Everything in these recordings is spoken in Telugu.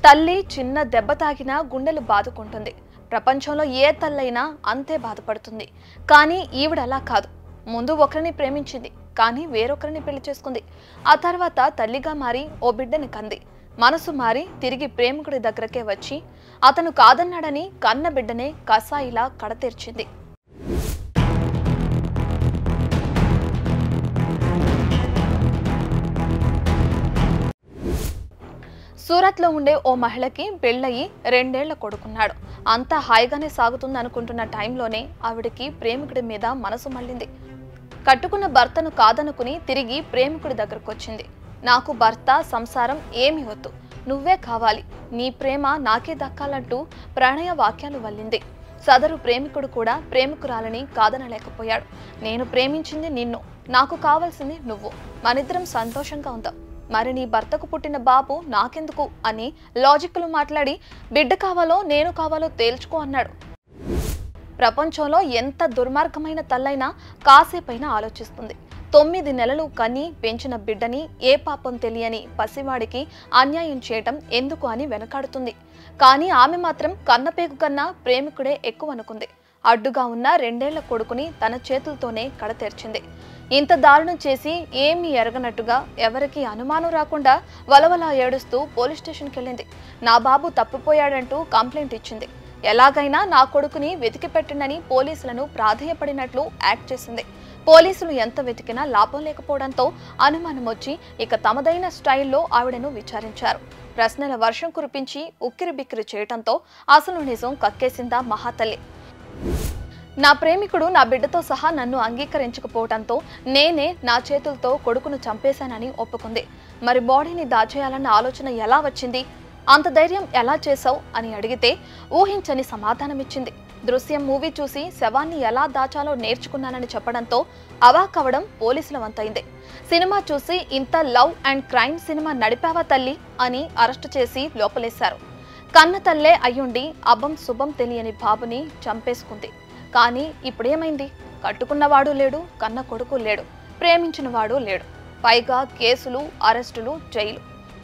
తల్లి చిన్న దెబ్బ తాగినా గుండెలు బాదుకుంటుంది. ప్రపంచంలో ఏ తల్లైనా అంతే బాధపడుతుంది. కానీ ఈవిడ అలా కాదు. ముందు ఒకరిని ప్రేమించింది, కానీ వేరొకరిని పెళ్లి చేసుకుంది. ఆ తర్వాత తల్లిగా మారి ఓ బిడ్డని కంది. మనసు మారి తిరిగి ప్రేమికుడి దగ్గరకే వచ్చి అతను కాదన్నాడని కన్న బిడ్డనే కసాయిలా కడతీర్చింది. సూరత్లో ఉండే ఓ మహిళకి పెళ్ళయి 2 ఏళ్ల కొడుకున్నాడు. అంతా హాయిగానే సాగుతుంది అనుకుంటున్న టైంలోనే ఆవిడికి ప్రేమికుడి మీద మనసు మళ్ళింది. కట్టుకున్న భర్తను కాదనుకుని తిరిగి ప్రేమికుడి దగ్గరకు వచ్చింది. నాకు భర్త సంసారం ఏమి వద్దు, నువ్వే కావాలి, నీ ప్రేమ నాకే దక్కాలంటూ ప్రణయ వాక్యాలు వల్లింది. సదరు ప్రేమికుడు కూడా ప్రేమికురాలని కాదనలేకపోయాడు. నేను ప్రేమించింది నిన్ను, నాకు కావాల్సింది నువ్వు, మనిద్దరం సంతోషంగా ఉందాం, మరి నీ భర్తకు పుట్టిన బాబు నాకెందుకు అని లాజిక్లు మాట్లాడి బిడ్డ కావాలో నేను కావాలో తేల్చుకో అన్నాడు. ప్రపంచంలో ఎంత దుర్మార్గమైన తల్లైనా కాసేపైనా ఆలోచిస్తుంది. 9 నెలలు కని పెంచిన బిడ్డని ఏ పాపం తెలియని పసివాడికి అన్యాయం చేయటం ఎందుకు అని వెనకాడుతుంది. కానీ ఆమె మాత్రం కన్నపేగు కన్నా ప్రేమికుడే ఎక్కువ అనుకుంది. అడ్డుగా ఉన్న 2 ఏళ్ల కొడుకుని తన చేతులతోనే కడతెర్చింది. ఇంత దారుణం చేసి ఏమీ ఎరగనట్టుగా ఎవరికి అనుమానం రాకుండా వలవలా ఏడుస్తూ పోలీస్ స్టేషన్కి వెళ్ళింది. నా బాబు తప్పిపోయాడంటూ కంప్లైంట్ ఇచ్చింది. ఎలాగైనా నా కొడుకుని వెతికి పెట్టండని పోలీసులను ప్రాధేయపడినట్లు యాక్ట్ చేసింది. పోలీసులు ఎంత వెతికినా లాభం లేకపోవడంతో అనుమానం వచ్చి ఇక తమదైన స్టైల్లో ఆవిడను విచారించారు. ప్రశ్నల వర్షం కురిపించి ఉక్కిరిబిక్కిరి చేయటంతో అసలు నిజం కక్కేసిందా మహాతల్లి. నా ప్రేమికుడు నా బిడ్డతో సహా నన్ను అంగీకరించకపోవడంతో నేనే నా చేతులతో కొడుకును చంపేశానని ఒప్పుకుంది. మరి బాడీని దాచేయాలన్న ఆలోచన ఎలా వచ్చింది, అంత ధైర్యం ఎలా చేశావు అని అడిగితే ఊహించని సమాధానమిచ్చింది. దృశ్యం మూవీ చూసి శవాన్ని ఎలా దాచాలో నేర్చుకున్నానని చెప్పడంతో అవాక్కవడం పోలీసుల వంతైంది. సినిమా చూసి ఇంత లవ్ అండ్ క్రైమ్ సినిమా నడిపావా తల్లి అని అరెస్టు చేసి లోపలేశారు. కన్న తల్లే అయ్యుండి అభం శుభం తెలియని బాబుని చంపేసుకుంది. కానీ ఇప్పుడేమైంది? కట్టుకున్నవాడు లేడు, కన్న కొడుకు లేడు, ప్రేమించిన వాడు లేడు, పైగా కేసులు, అరెస్టులు, జైలు.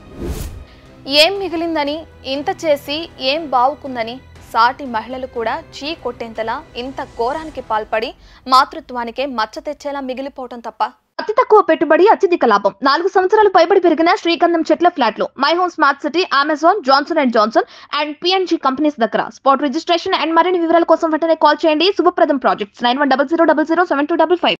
ఏం మిగిలిందని, ఇంత చేసి ఏం బావుకుందని సాటి మహిళలు కూడా చీ కొట్టేంతలా ఇంత ఘోరానికి పాల్పడి మాతృత్వానికే మచ్చ తెచ్చేలా మిగిలిపోవటం తప్ప. అతి తక్కువ పెట్టుబడి, అత్యధిక లాభం. 4 సంవత్సరాలు పైబడి పెరిగిన శ్రీగంధం చెట్ల ఫ్లాట్లు my home smart city, Amazon, Johnson and Johnson and PNG companies దగ్గర. స్పాట్ రిజిస్ట్రేషన్ అండ్ మరిన్ని వివరాల కోసం వెంటనే కాల్ చేయండి. శుభప్రదం ప్రాజెక్ట్స్ 9100007255.